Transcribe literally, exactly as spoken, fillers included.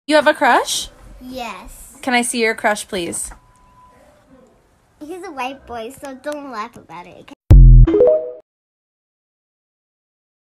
You have a crush? Yes. Can I see your crush, please? He's a white boy, so don't laugh about it.